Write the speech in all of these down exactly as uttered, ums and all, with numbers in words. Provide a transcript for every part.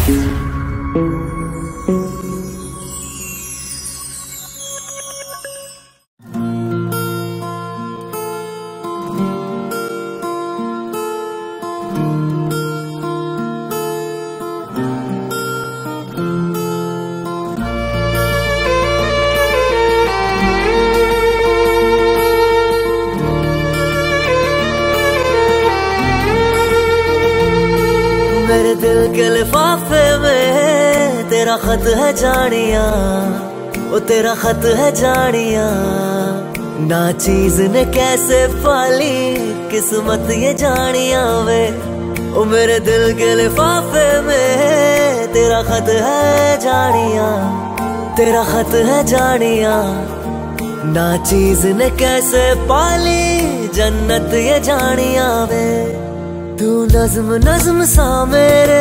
मेरे दिल के लिफाफे में तेरा खत है जानिया, ओ तेरा खत है जानिया। ना चीज ने कैसे पाली किस्मत ये जानिया वे, ओ मेरे दिल के लिफाफे में तेरा खत है जानिया, तेरा खत है जानिया। ना चीज ने कैसे पाली जन्नत ये जानिया वे। तू नज्म नज्म सा मेरे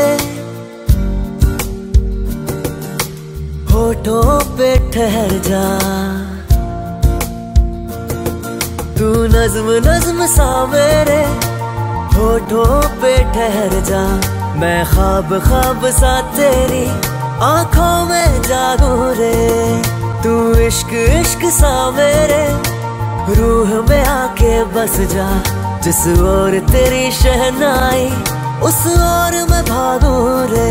होठों पे ठहर जा, तू नज्म नज्म सा मेरे होठों पे ठहर जा। मैं ख्वाब ख्वाब सा तेरी आंखों में जागू रे, तू इश्क इश्क सा मेरे रूह में आके बस जा। जिस ओर तेरी शहनाई उस ओर मैं भागूं रे।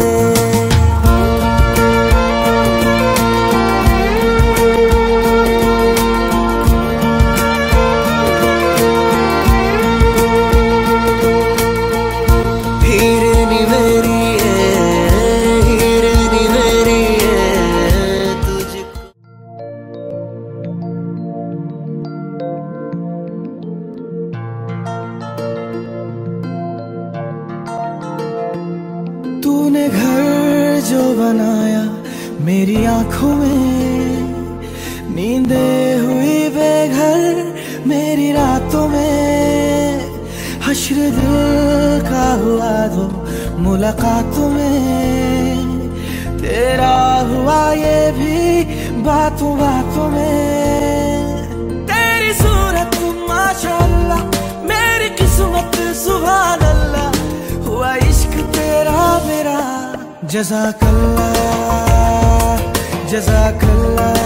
हीरनी मेरी है, हीरनी मेरी है तुझको। तूने घर जो बनाया मेरी आंखों में, नींदे हुई बेघर मेरी रातों में। हश्र दिल का हुआ दो मुलाकातों में, तेरा हुआ ये भी बातों बातों में। तेरी सूरत माशाअल्लाह मेरी किस्मत सुभान अल्लाह, हुआ इश्क तेरा मेरा। जज़ाकल्लाह जज़ाकल्लाह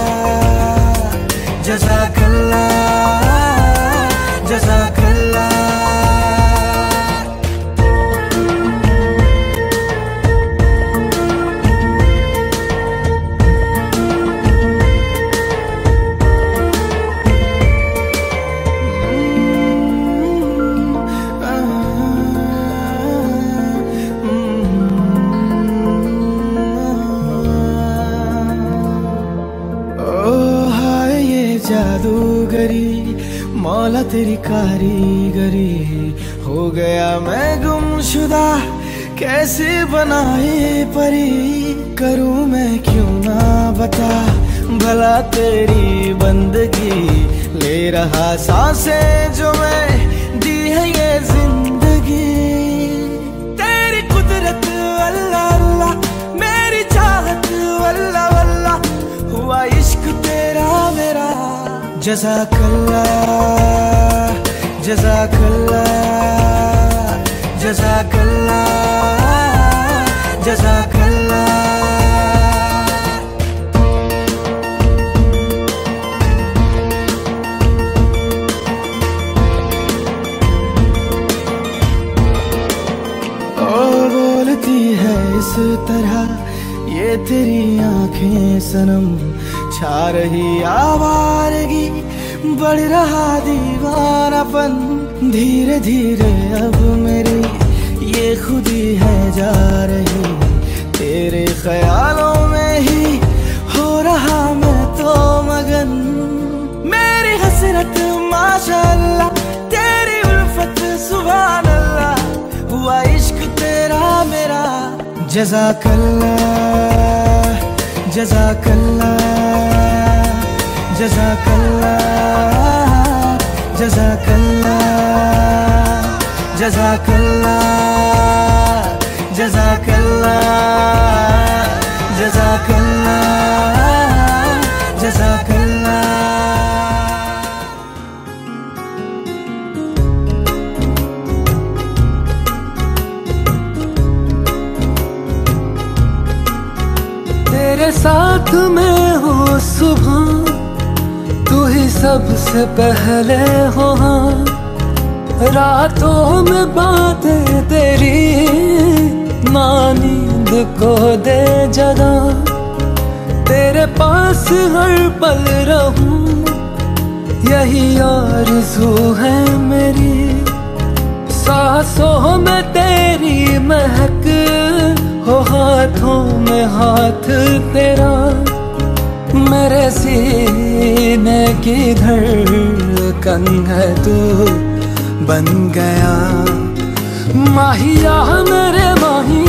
जज़ाकल्लाह जज़ाकल्लाह। जादूगरी मौला तेरी कारीगरी, हो गया मैं गुमशुदा कैसे बनाए परी। करूं मैं क्यों ना बता भला तेरी बंदगी, ले रहा सांसें जो मैं दी है ये जिंदगी। तेरी कुदरत अल्लाह अल्लाह मेरी चाहत वल्ला वल्ला, हुआ इश्क तेरा मेरा। जज़ाकल्लाह जज़ाकल्लाह जज़ाकल्लाह जज़ाकल्लाह। ओ बोलती है इस तरह ये तेरी आंखें सनम, छा रही आवारगी बढ़ रहा दीवानापन। धीरे धीरे अब मेरी ये खुदी है जा रही, तेरे ख्यालों में ही हो रहा मैं तो मगन। मेरी हसरत माशाअल्लाह तेरी उल्फत सुभान अल्लाह, हुआ इश्क तेरा मेरा। जज़ाकल्लाह जज़ाकल्लाह जज़ाकल्लाह जज़ाकल्लाह जज़ाकल्लाह जज़ाकल्लाह जज़ाकल्लाह जज़ाकल्लाह। तेरे साथ मैं हूँ सुबह, तू ही सबसे पहले हो। रातों में बातें तेरी ना नींद को दे जगा। तेरे पास हर पल रहूं यही आरज़ू है मेरी। सांसों में तेरी महक हो, हाथों में हाथ तेरा। मेरे सीने की धड़कन है तू बन गया। माहिया मेरे माही,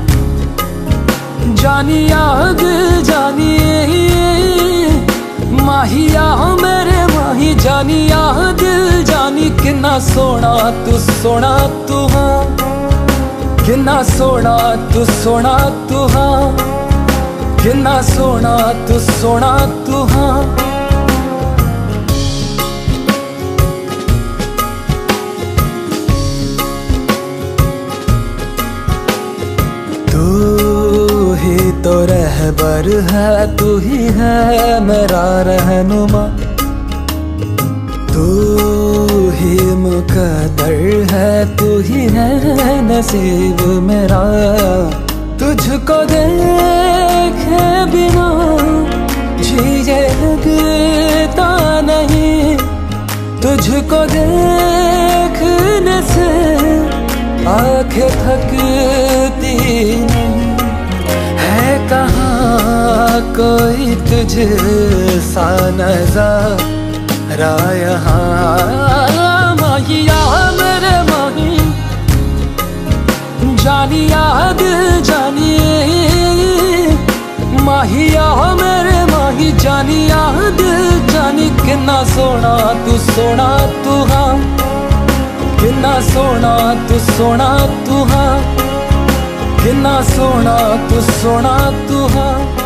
जानिया दिल जानिए। माहिया मेरे माही, जानिया दिल जानी। किन्ना सोना तू सोना तू हाँ, किन्ना सोना तू सोना तू हाँ, किन्ना सोना तू सोना तू हाँ। तू ही तो रहबर है, तू ही है मेरा रहनुमा। तू ही मुकद्दर है, तू ही है नसीब मेरा। तुझको देखे बिना जिए लगता नहीं, तुझको देखने से आंखें थकती नहीं। है कहाँ कोई तुझ सा नज़ारा यहाँ। माहिया मेरे माही, जानिया दिल जानिए। माहिया मेरे माही, जानिया दिल जानी। किन्ना सोना तू सोना तू हाँ, किन्ना सोना तू सोना तू हाँ, किन्ना सोना तू सोना तू हाँ।